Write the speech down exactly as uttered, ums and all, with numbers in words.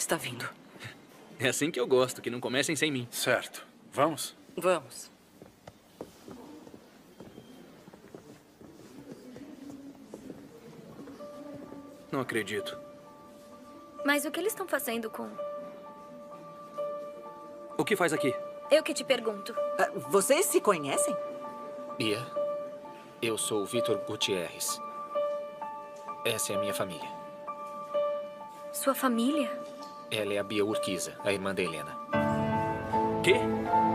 está vindo. É assim que eu gosto, que não comecem sem mim. Certo. Vamos? Vamos. Não acredito. Mas o que eles estão fazendo com... O que faz aqui? Eu que te pergunto. Ah, vocês se conhecem? Bia, eu sou o Vitor Gutierrez. Essa é a minha família. Sua família? Ela é a Bia Urquiza, a irmã da Helena. Quê?